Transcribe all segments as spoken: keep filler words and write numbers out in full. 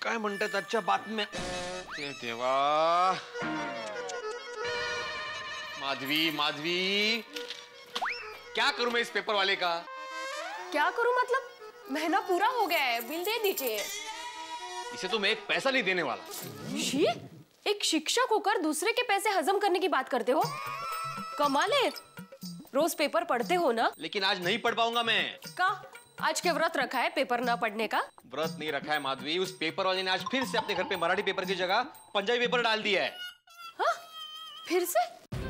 काय म्हणतात आजच्या बातम्या? देवा, माधवी माधवी, क्या करूं मैं इस पेपर वाले का? क्या करूं मतलब? महीना पूरा हो गया है, बिल दे दीजिए। इसे तो मैं एक पैसा नहीं देने वाला। शी, एक शिक्षक होकर दूसरे के पैसे हजम करने की बात करते हो? कमाल है। रोज पेपर पढ़ते हो ना? लेकिन आज नहीं पढ़ पाऊंगा मैं। का? आज के व्रत रखा है पेपर ना पढ़ने का? व्रत नहीं रखा है माधवी, उस पेपर वाले ने आज फिर से अपने घर पे मराठी पेपर की जगह पंजाबी पेपर डाल दिया है। हाँ? फिर से?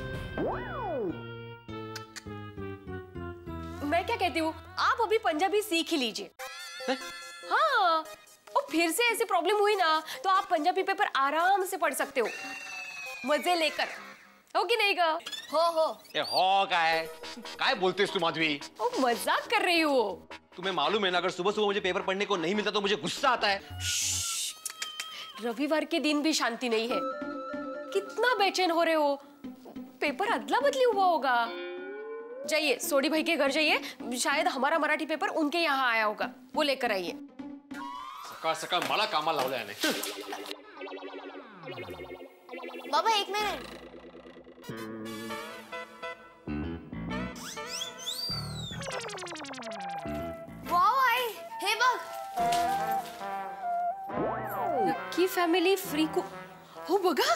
मैं क्या कहती हूँ, आप अभी पंजाबी सीख ही लीजिए। हाँ, और फिर से ऐसी प्रॉब्लम हुई ना तो आप पंजाबी पेपर आराम से पढ़ सकते हो, मजे लेकर। हो कि नहीं गा? हो हो। ये हो का है? काय बोलते तू माधवी? ओ, मजाक कर रही हो। तुम्हें मालूम है ना, अगर सुबह सुबह मुझे पेपर पढ़ने को नहीं मिलता तो मुझे गुस्सा आता है। रविवार के दिन भी शांति नहीं है। कितना बेचैन हो रहे हो। पेपर अदला बदली हुआ होगा। जाइए सोडी भाई के घर जाइए, शायद हमारा मराठी पेपर उनके यहाँ आया होगा, वो लेकर आइए। सकाळ सकाळ मला कामाला लावलं याने। बाबा एक मिनट। वाव आई, हे बघ। लकी फॅमिली फ्री को हो बघा।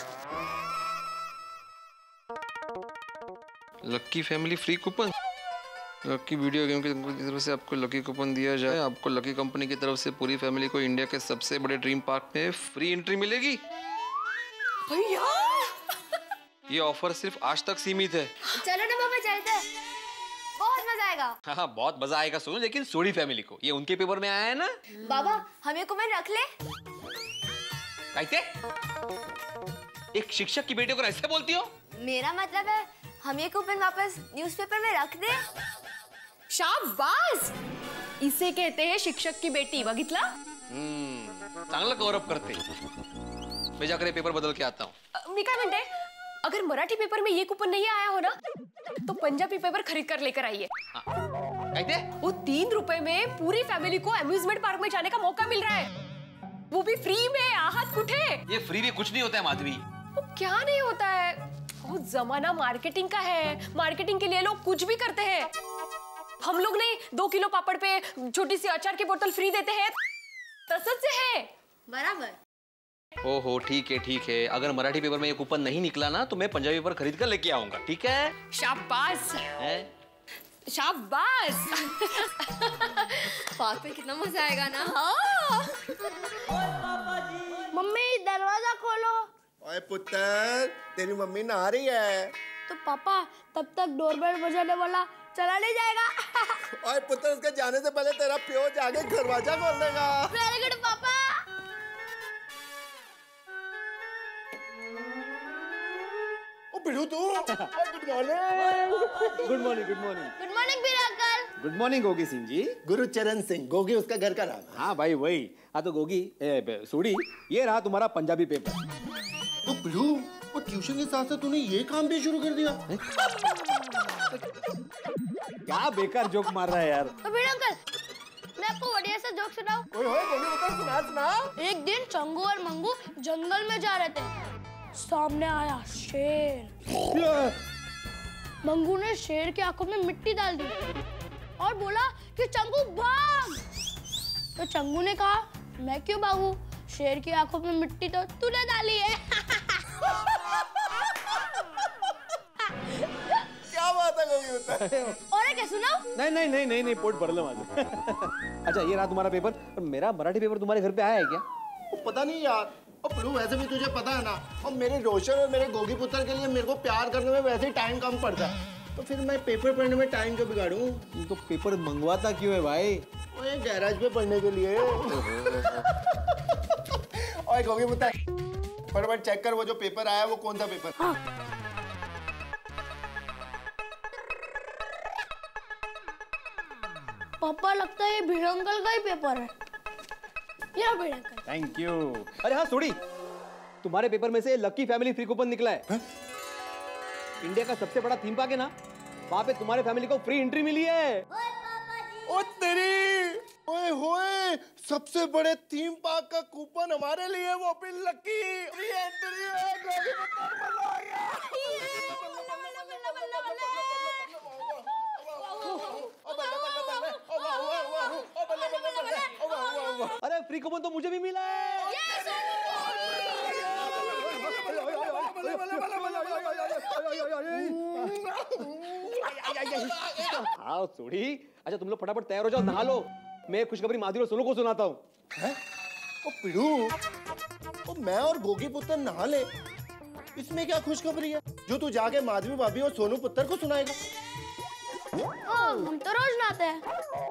Lucky family free coupon. Lucky video game की तरफ से आपको लकी कूपन दिया जाए। आपको लकी कंपनी की तरफ से पूरी फैमिली को इंडिया के सबसे बड़े ड्रीम पार्क में फ्री एंट्री मिलेगी। भैया, ये ऑफर सिर्फ आज तक सीमित है। चलो ना बाबा, चलते हैं, बहुत मजा आएगा। हाँ हाँ बहुत मजा आएगा सुनो, लेकिन सोडी फैमिली को, ये उनके पेपर में आया है ना। बाबा हमें कूपन रख ले। कहते एक शिक्षक की बेटी को ऐसे बोलती हो? मेरा मतलब है हम ये कूपन वापस न्यूज़पेपर में रख दे। शाबाश, इसे कहते हैं शिक्षक की बेटी। बघितला? हम्म, चांगलं कव्हर अप करते। मैं जाकर पेपर बदल के आता हूँ। मी काय म्हणते, अगर मराठी पेपर में ये कूपन नहीं आया हो ना तो पंजाबी पेपर खरीद कर लेकर आइए। कहते वो तीन रुपए में पूरी फैमिली को अम्यूजमेंट पार्क में जाने का मौका मिल रहा है, वो भी फ्री में। आहत कुठे? ये फ्री में कुछ नहीं होता है माधवी। वो क्या नहीं होता है? वो जमाना मार्केटिंग का है, मार्केटिंग के लिए लोग कुछ भी करते हैं। हम लोग नहीं दो किलो पापड़ पे छोटी सी अचार की बोतल फ्री देते हैं, तसच से है। बराबर। ओहो ठीक है ठीक है, अगर मराठी पेपर में ये कूपन नहीं निकला ना तो मैं पंजाबी पेपर खरीद कर लेके आऊंगा, ठीक है? शाबाश है? शाबाश। पार्क में कितना मजा आएगा ना। हाँ। मम्मी दरवाजा खोलो। ओए पुत्र, तेरी मम्मी नहा रही है। तो पापा तब तक डोरबेल बजाने वाला चला नहीं जाएगा। ओए पुत्र, उसके जाने से पहले तेरा प्यो जाके दरवाजा खोल देगा। वेरी गुड पापा। ओ बिड़ू तू। Good morning. Good morning good morning good morning Bira uncle. Good morning Gogi Singh ji. Gurcharan Singh, Gogi उसका घर का नाम। हाँ भाई वही। हाँ तो गोगी ए, सोडी, ये रहा तुम्हारा पंजाबी पेपर। तो बिड़ू, वो ट्यूशन के साथ साथ तूने ये काम भी शुरू कर दिया? क्या बेकार जोक मार रहा है यार। तो बीरा अंकल, मैं आपको बढ़िया सा जोक सुनाऊं? ओए ओए गोगी बता, सुना सुना। एक दिन चंगू और मंगू जंगल में जा रहे थे। सामने आया शेर। मंगू ने शेर की आंखों में मिट्टी डाल दी और बोला कि चंगू भाग। तो चंगू ने कहा, मैं क्यों भागूं? शेर की आंखों में मिट्टी तो तूने डाली है। क्या बात है गोगी बता। और क्या सुनाऊं? नहीं नहीं नहीं नहीं नहीं पोट भर लो माझं। अच्छा ये रहा तुम्हारा पेपर, और मेरा मराठी पेपर तुम्हारे घर पे आया है क्या? पता नहीं यार। और बिड़ू वैसे भी तुझे पता है ना, और मेरे रोशन और मेरे गोगी पुत्र के लिए मेरे को प्यार करने में वैसे ही टाइम कम पड़ता है, तो फिर मैं पेपर पढ़ने में टाइम क्यों बिगाड़ूं? तो पेपर मंगवाता क्यों है भाई? ओए गैराज पे पढ़ने के लिए। ओए गोगी पुत्र, फटाफट चेक कर वो जो पेपर आया वो कौन सा पेपर? हाँ। पापा लगता है ये भिड़ अंकल का ही पेपर है। ये भिड़ अंकल। Thank you. अरे हाँ सोडी, तुम्हारे पेपर में से लकी फैमिली फ्री कूपन निकला है, है? इंडिया का सबसे बड़ा थीम पार्क है ना, वहाँ पे तुम्हारे फैमिली को फ्री एंट्री मिली है। ओ तेरी, ओए होए, सबसे बड़े थीम पार्क का कूपन हमारे लिए, वो भी लकी री एंट्री है। गोगी पुत्र मजा आ गया। अरे फ्री कूपन तो मुझे भी मिला है। हाँ सोडी, अच्छा तुम लोग फटाफट तैयार हो जाओ, नहा लो। मैं खुशखबरी माधुरी और सोनू को सुनाता हूँ। ओ पिड़ू, ओ मैं और गोगी पुत्र नहा ले, इसमें क्या खुशखबरी है जो तू जाके माधवी भाभी और सोनू पुत्र को सुनाएगा? हाँ, हम तो रोज नहाते हैं।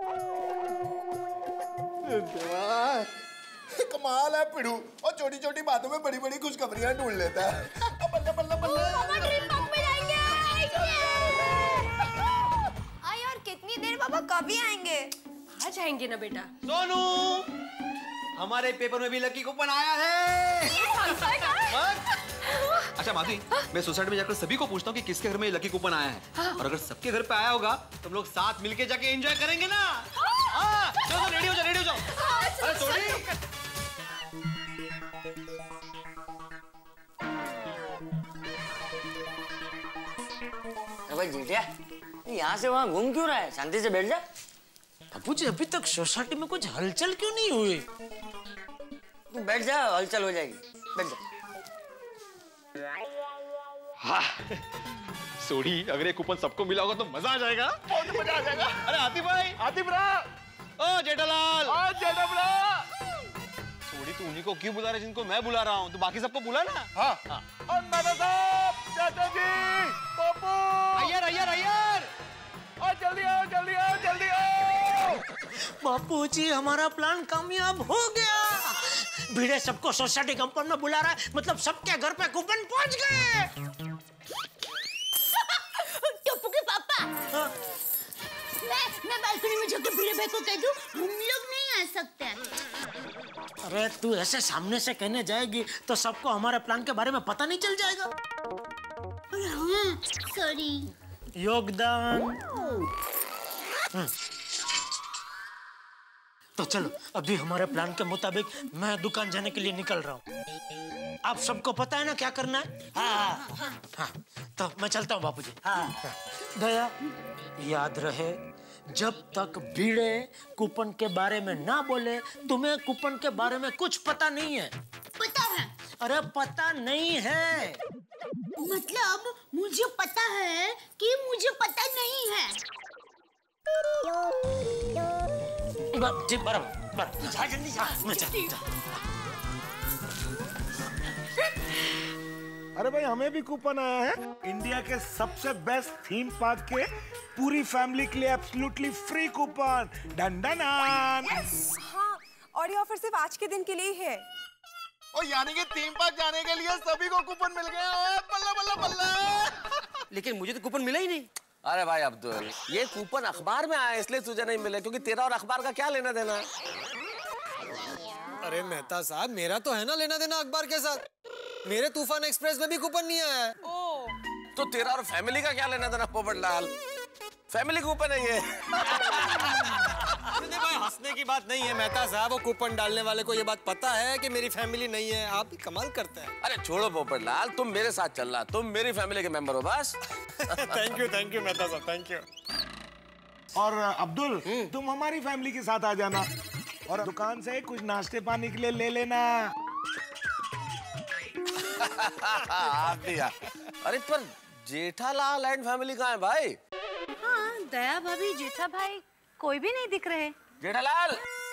कमाल है पिड़ू, और छोटी छोटी बातों में बड़ी बड़ी खुशखबरियां ढूंढ लेता है। बल्ले बल्ले बल्ले। आई और कितनी देर पापा कभी आएंगे? आ जाएंगे ना बेटा। सोनू, हमारे पेपर में भी लकी कूपन आया है। अच्छा माधवी, मैं सोसाइटी में जाकर सभी को पूछता हूँ कि किसके घर में लकी कूपन आया है। हाँ। और अगर सबके घर पे आया होगा तो हम लोग साथ मिलके जाके एंजॉय करेंगे ना। हाँ, चलो रेडी हो जाओ, रेडी हो जाओ। अरे सोनी, जीजा, यहाँ से वहाँ घूम क्यों रहा है? शांति से बैठ जा। अबू जी, अभी तक सोसाइटी में कुछ हलचल क्यों नहीं हुई? तू बैठ जा, हलचल हो जाएगी। बैठ जा। हाँ सोडी, अगर ये कूपन सबको मिला होगा तो मजा आ जाएगा। बहुत मजा आ जाएगा। अरे आतिफ भाई, आतिफ ब्रा, ओ जेठालाल, ओ जेठा ब्रा। सोडी, तू उन्हीं को क्यों बुला रहे जिनको मैं बुला रहा हूँ? तो बाकी सबको बुला ना। हाँ हाँ। और दादा साहब, चाचा जी, पप्पू, अय्यर अय्यर अय्यर, और जल्दी आओ, जल्दी आओ, जल्दी आओ। बापू जी, हमारा प्लान कामयाब हो गया। भिड़े सबको सोसाइटी कंपाउंड में बुला रहा है, मतलब सबके घर पे कूपन पहुंच गए। टप्पू के पापा, हाँ? मैं मैं बालकनी में जाकर भिड़े भाई को कह दूं, हम लोग नहीं आ सकते। अरे तू ऐसे सामने से कहने जाएगी तो सबको हमारे प्लान के बारे में पता नहीं चल जाएगा। हाँ, सॉरी। योगदान। तो चलो, अभी हमारे प्लान के मुताबिक मैं दुकान जाने के लिए निकल रहा हूँ। आप सबको पता है ना क्या करना है? हाँ हाँ हाँ। तो मैं चलता हूँ बापूजी। हाँ। दया, याद रहे, जब तक भीड़े कूपन के बारे में ना बोले, तुम्हें कूपन के बारे में कुछ पता नहीं है। पता है? अरे पता नहीं है। मतलब मुझे पता है कि मुझे पता नहीं है। जी बराबर बराबर। जा जल्दी जा। मैं जा, जा। अरे भाई, हमें भी कूपन आया है इंडिया के सबसे बेस्ट थीम पार्क के पूरी फैमिली के लिए absolutely free coupon. Done done yes, हाँ, और ये ऑफर सिर्फ आज के दिन के लिए ही है। और यानी कि थीम पार्क जाने के लिए सभी को कूपन मिल गया। बल्ला बल्ला बल्ला। लेकिन मुझे तो कूपन मिला ही नहीं। अरे भाई अब्दुल, ये कूपन अखबार में आया इसलिए तुझे नहीं मिले, क्योंकि तेरा और अखबार का क्या लेना देना है? अरे मेहता साहब, मेरा तो है ना लेना देना अखबार के साथ। मेरे तूफान एक्सप्रेस में भी कूपन नहीं आया है। तो तेरा और फैमिली का क्या लेना देना पोपटलाल? फैमिली कूपन है ये। भाई हंसने की बात नहीं है मेहता साहब, वो कूपन डालने वाले को ये बात पता है कि मेरी फैमिली नहीं है। आप भी कमाल करते हैं। अरे छोड़ो पोपटलाल, तुम मेरे साथ चल रहा, तुम मेरी फैमिली के मेंबर हो बस। Thank you thank you Mehta साहब, थैंक यू। और अब्दुल, तुम हमारी फैमिली के साथ आ जाना और दुकान से कुछ नाश्ते पानी के लिए ले लेना। आप भी यार। अरे पर जेठालाल एंड फैमिली कहाँ है भाई? हाँ, दया भाभी, जेठा भाई कोई भी नहीं दिख रहे। जेठालाल,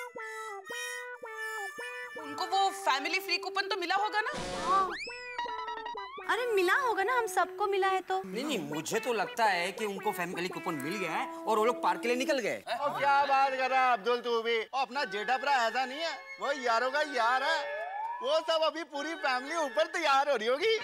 उनको वो फैमिली फ्री कूपन तो मिला होगा ना? हाँ। अरे मिला होगा ना, हम सबको मिला है तो। नहीं नहीं, मुझे तो लगता है कि उनको फैमिली कूपन मिल गया है और वो लोग पार्क के लिए निकल गए। और क्या बात कर रहा है अब्दुल, तू भी? और अपना जेठा भरा ऐसा नहीं है, वो यारों का यार है। वो सब अभी पूरी फैमिली ऊपर तैयार हो रही होगी।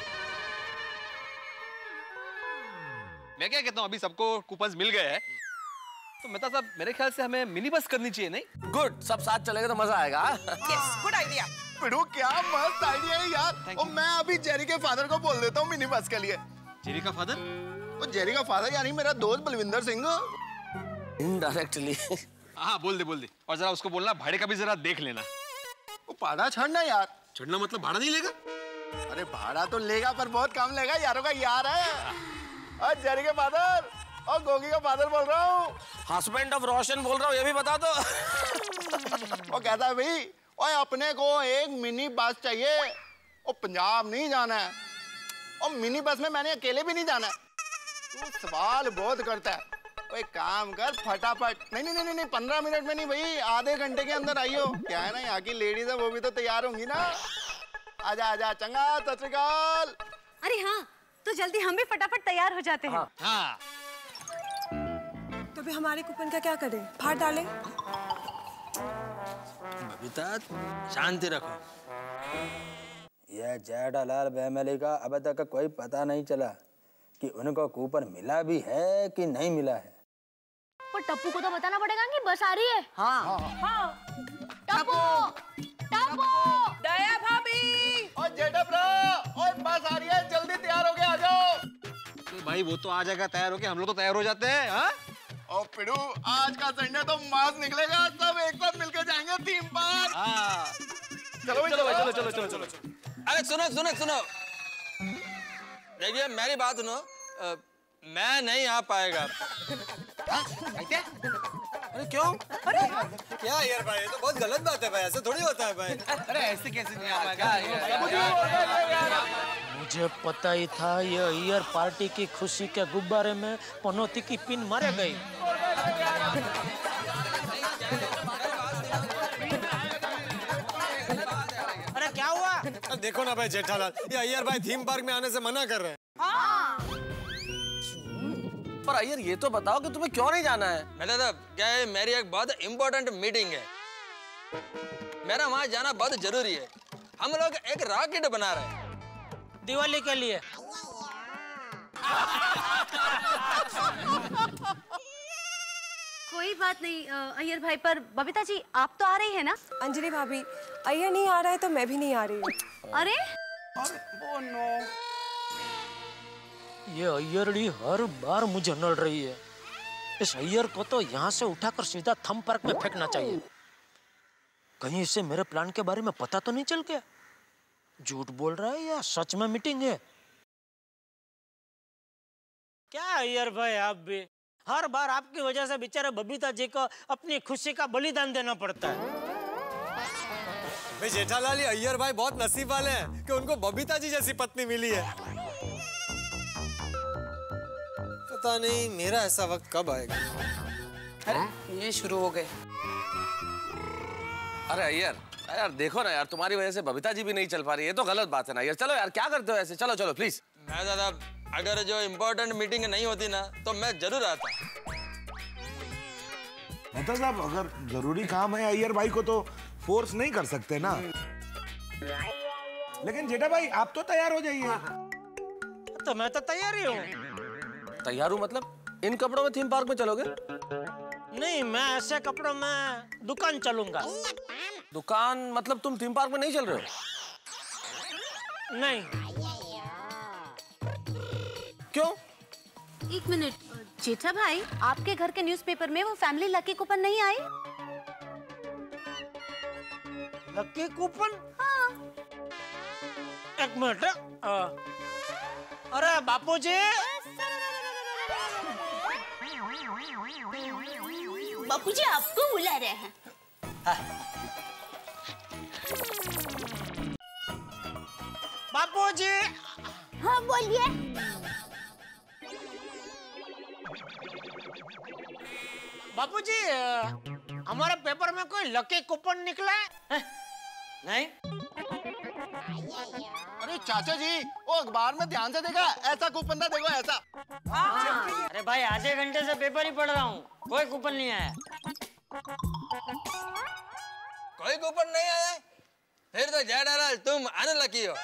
मैं क्या कहता हूँ, अभी सबको कूपन मिल गए हैं तो मेहता साहब, मेरे ख्याल से हमें मिनी बस करनी चाहिए, नहीं? गुड, सब साथ चलेगा तो मजा आएगा। Yes, good idea. पिड़ू, क्या मस्त आइडिया है यार। और मैं अभी जेरी के फादर को बोल देता हूँ मिनी बस के लिए। जेरी का फादर? वो जेरी का फादर यानी मेरा दोस्त बलविंदर सिंह। इनडायरेक्टली। हाँ बोल दे बोल दे। और जरा उसको बोलना भाड़े का भी जरा देख लेना। वो भाड़ा छड़ना यार। छड़ना मतलब भाड़ा नहीं लेगा? अरे भाड़ा तो लेगा पर बहुत कम लेगा, यारों का यार है। और जेरी के फादर और गोगी का फादर बोल रहा हूँ। हस्बैंड ऑफ रोशन बोल रहा हूँ, ये भी बता दो। वो कहता है भाई और अपने को एक मिनी बस चाहिए और पंजाब नहीं जाना है, और मिनी बस में मैंने अकेले भी नहीं जाना है। तू सवाल बहुत करता है। एक काम कर फटाफट, नहीं नहीं नहीं नहीं पंद्रह मिनट में नहीं भाई, आधे घंटे के अंदर आइयो। क्या है ना यहाँ की लेडीज है वो भी तो तैयार होंगी ना। आजा आजा चंगा सत श्री अकाल। अरे हाँ तो जल्दी हम भी फटाफट तैयार हो जाते हैं। हाँ, हाँ। तो भी हमारे कूपन का क्या करें, फाड़ डालें? बबीता शांति रखो। यह जेठालाल फैमिली का अब तक कोई पता नहीं चला कि उनको कूपन मिला भी है कि नहीं मिला है। पर टप्पू को तो बताना पड़ेगा कि बस आ रही है। हाँ हाँ टप्पू टप्पू दया भाभी और जेठा ब्रो और बस आ रही है, जल्दी तैयार हो के आ जाओ। तो भाई वो तो आ जाएगा तैयार होके, हम लोग तो तैयार हो जाते हैं। हाँ और पिड़ू आज का संडे तो मास निकलेगा, सब एक साथ मिलके जाएंगे थीम पार्क। हाँ चलो चलो भाई चलो चलो चलो चलो। अरे सुनो सुनो सुनो, देखिए मेरी बात सुनो, आ, मैं नहीं आ पाएगा। अरे क्यों? अरे क्या यार भाई, ये तो बहुत गलत बात है भाई, ऐसे थोड़ी होता है भाई। अरे ऐसे कैसे नहीं आ पाएगा? मुझे पता ही था ये ईयर पार्टी की खुशी के गुब्बारे में पनौती की पिन मारे गई। अरे क्या हुआ? देखो ना भाई जेठालाल, ये अय्यर भाई थीम पार्क में आने से मना कर रहे हैं। हाँ। पर अय्यर ये तो बताओ कि तुम्हें क्यों नहीं जाना है? मैं तो क्या है, मेरी एक बहुत इम्पोर्टेंट मीटिंग है, मेरा वहां जाना बहुत जरूरी है। हम लोग एक रॉकेट बना रहे हैं दिवाली के लिए। कोई बात नहीं अय्यर भाई, पर बबीता जी आप तो आ रही है ना? अंजलि भाभी अय्यर नहीं आ रहा है तो मैं भी नहीं आ रही हूँ। अरे ओ नो, ये अय्यरड़ी हर बार मुझे नड़ रही है। इस अय्यर को तो यहाँ से उठाकर सीधा थम पार्क में फेंकना चाहिए। कहीं इसे मेरे प्लान के बारे में पता तो नहीं चल गया? झूठ बोल रहा है या सच में मीटिंग है? क्या अय्यर भाई आप भी, हर बार आपकी वजह से बेचारे बबीता जी को अपनी खुशी का बलिदान देना पड़ता है। भाई जेठालाल, ये अय्यर भाई बहुत नसीब वाले हैं कि उनको बबीता जी जैसी पत्नी मिली है। पता नहीं मेरा ऐसा वक्त कब आएगा। अरे ये शुरू हो गए। अरे अय्यर यार देखो ना यार, तुम्हारी वजह से बबीता जी भी नहीं चल पा रही है, तो गलत बात है ना यार। चलो यार क्या करते हो ऐसे, चलो चलो प्लीज। मैं दादा अगर जो इम्पोर्टेंट मीटिंग नहीं होती ना तो मैं जरूर आता। मेहता साहब अगर जरूरी काम है अय्यर भाई को तो फोर्स नहीं कर सकते ना। लेकिन जेठा भाई आप तो तैयार हो जाइए। तो मैं तो तैयार ही हूँ। तैयार हूँ मतलब इन कपड़ों में थीम पार्क में चलोगे? नहीं, मैं ऐसे कपड़ों में दुकान चलूंगा। दुकान मतलब तुम थीम पार्क में नहीं चल रहे हो? नहीं। क्यों? एक मिनट जेठा भाई, आपके घर के न्यूज़पेपर में वो फैमिली लकी कूपन नहीं आई? Lucky coupon? हाँ। एक मिनट। अरे बापूजी, बापूजी आपको बुला रहे हैं। बापूजी। हाँ बोलिए। बापूजी हमारे पेपर में कोई लकी कूपन निकला है? नहीं। अरे चाचा जी वो अखबार में ध्यान से देखा, ऐसा कूपन था, देखो ऐसा। हाँ। अरे भाई आधे घंटे से पेपर ही पढ़ रहा हूँ, कोई कूपन नहीं आया। कोई कूपन नहीं आया? फिर तो जेठालाल तुम अनलकी हो।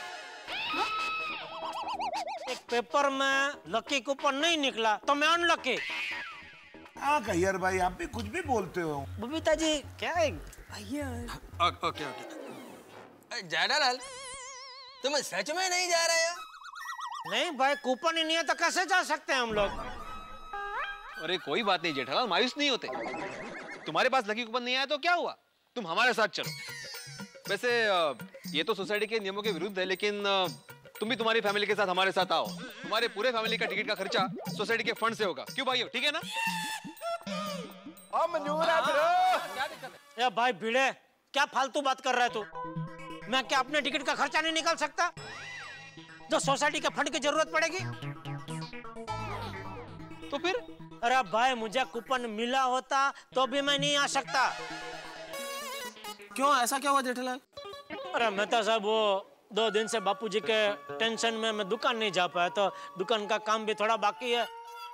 एक पेपर में लकी कूपन नहीं निकला तो मैं अनलकी। हाँ अय्यर भाई आप भी कुछ भी बोलते हो। बबीता जी क्या है? Okay okay okay. जेठालाल तुम सच में नहीं जा रहे हो? नहीं भाई, कूपन ही नहीं है तो कैसे जा सकते हैं हम लोग? अरे कोई बात नहीं जेठालाल, मायूस नहीं होते। तुम्हारे पास लकी कूपन नहीं आया तो क्या हुआ, तुम हमारे साथ चलो। वैसे ये तो सोसाइटी के नियमों के विरुद्ध है, लेकिन तुम भी तुम्हारी फैमिली के साथ हमारे साथ आओ। तुम्हारे पूरे फैमिली का टिकट का खर्चा सोसाइटी के फंड से होगा। क्यों भाइयों, ठीक है ना? मंजूर है ब्रो। क्या दिक्कत है? भाई भिड़े, क्या फालतू बात कर रहा है तू? मैं क्या अपने टिकट का खर्चा नहीं निकाल सकता जो सोसाइटी के फंड की जरूरत पड़ेगी? तो फिर? अरे भाई मुझे कूपन मिला होता तो भी मैं नहीं आ सकता। क्यों, ऐसा क्या हुआ जेठालाल? अरे मेहता साहब, वो दो दिन से बापूजी के टेंशन में मैं दुकान नहीं जा पाया, तो दुकान का काम भी थोड़ा बाकी है।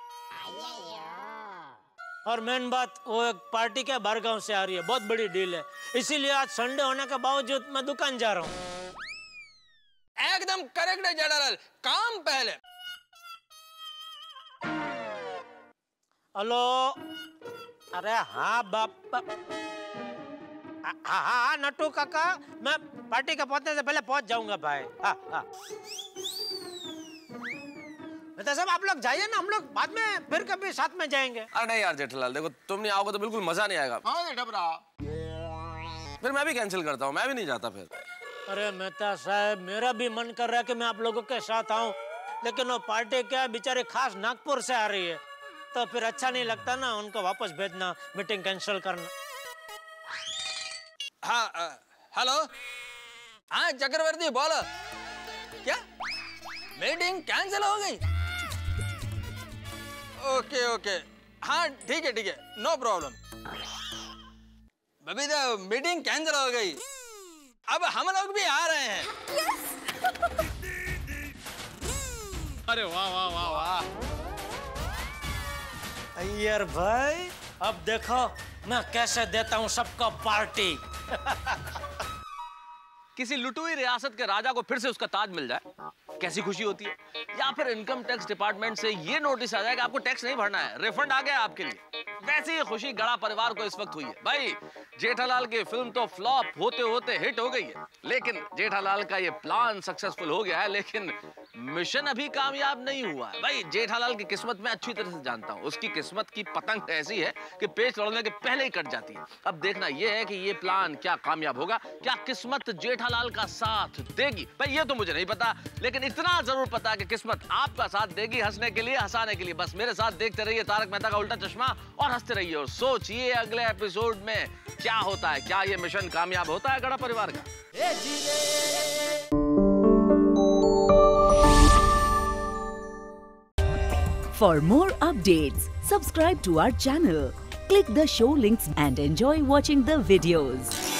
और मेन बात, वो एक पार्टी के बारगांव से आ रही है, बहुत बड़ी डील है, इसीलिए आज संडे होने के बावजूद मैं दुकान जा रहा हूँ। एकदम करेक्ट है जेठालाल, काम पहले। हेलो, अरे हाँ बाप, हाँ हाँ नट्टू काका, मैं पार्टी के पहुंचने से पहले पहुंच जाऊंगा भाई। हाँ हाँ तो सब आप लोग जाइए ना, हम लोग बाद में फिर कभी साथ में जाएंगे। अरे नहीं यार जेठालाल, देखो तुम नहीं आओगे तो बिल्कुल मजा नहीं आएगा। हाँ जेठा भरा, फिर मैं भी कैंसिल करता हूँ, मैं भी नहीं जाता फिर। अरे मेहता साहब, मेरा भी मन कर रहा है कि मैं आप लोगों के साथ आऊं, लेकिन वो पार्टी क्या बेचारे खास नागपुर से आ रही है, तो फिर अच्छा नहीं लगता ना उनको वापस भेजना, मीटिंग कैंसिल करना। हाँ हेलो, हाँ चक्रवर्ती बोलो। क्या मीटिंग कैंसिल हो गई? ओके ओके, हाँ ठीक है ठीक है, no problem. Babita, meeting cancel हो गई, अब हम लोग भी आ रहे हैं। अरे वाह वाह वाह वाह। अय्यर भाई, अब देखो मैं कैसे देता हूँ सबको पार्टी। किसी लुटी हुई रियासत के राजा को फिर से उसका ताज मिल जाए, कैसी खुशी होती है। या फिर इनकम टैक्स डिपार्टमेंट से ये नोटिस आ जाए कि आपको टैक्स नहीं भरना है, रिफंड आ गया आपके लिए। वैसी ही खुशी गड़ा परिवार को इस वक्त हुई है। भाई जेठालाल की फिल्म तो फ्लॉप होते होते हिट हो गई है, लेकिन जेठालाल का ये प्लान सक्सेसफुल हो गया है, लेकिन मिशन अभी कामयाब नहीं हुआ है। भाई जेठालाल की किस्मत मैं अच्छी तरह से जानता हूँ, उसकी किस्मत की पतंग ऐसी है कि पेच तोड़ने के पहले ही कट जाती है। अब देखना यह है कि ये प्लान क्या कामयाब होगा, क्या किस्मत जेठालाल का साथ देगी। भाई ये तो मुझे नहीं पता, लेकिन इतना जरूर पता कि किस्मत आपका साथ देगी, हंसने के लिए, हंसाने के लिए। बस मेरे साथ देखते रहिए तारक मेहता का उल्टा चश्मा और हंसते रहिए और सोचिए अगले एपिसोड में क्या होता है। क्या ये मिशन कामयाब होता है गड़ा परिवार का? For more updates, subscribe to our channel, click the show links and enjoy watching the videos.